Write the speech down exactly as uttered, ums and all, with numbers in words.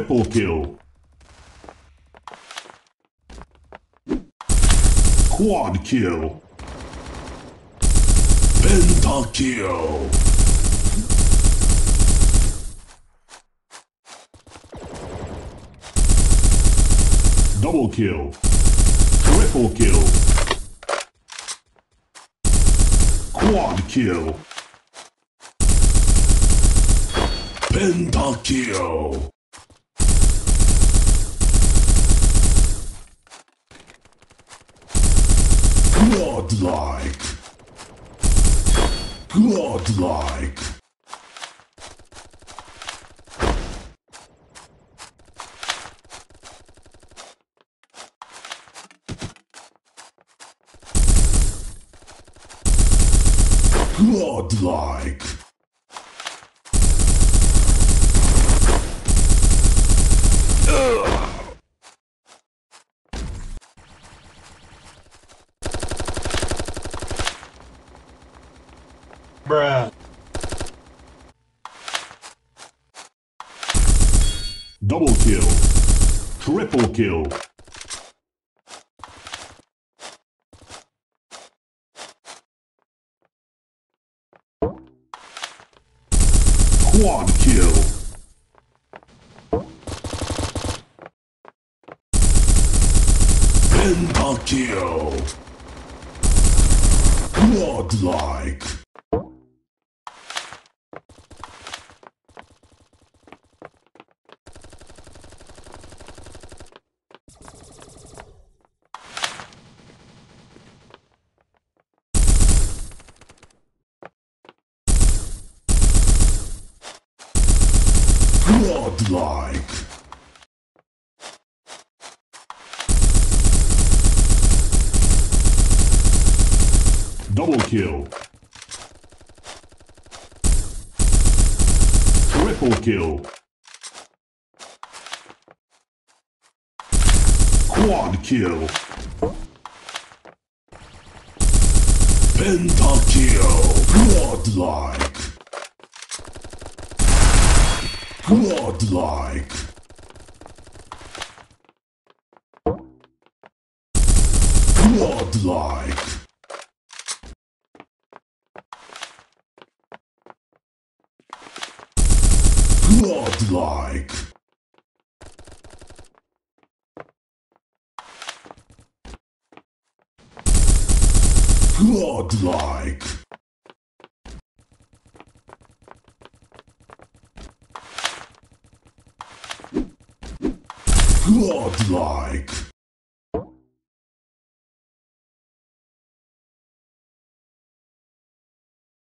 Triple kill. Quad kill. Pentakill. Double kill. Triple kill. Quad kill. Pentakill. Godlike. Godlike. Godlike. Bruh. Double kill. Triple kill. Quad kill. Pentakill. Godlike. Godlike. Double kill. Triple kill. Quad kill. Pentakill. Godlike. Godlike. Godlike. Godlike. Godlike. Godlike.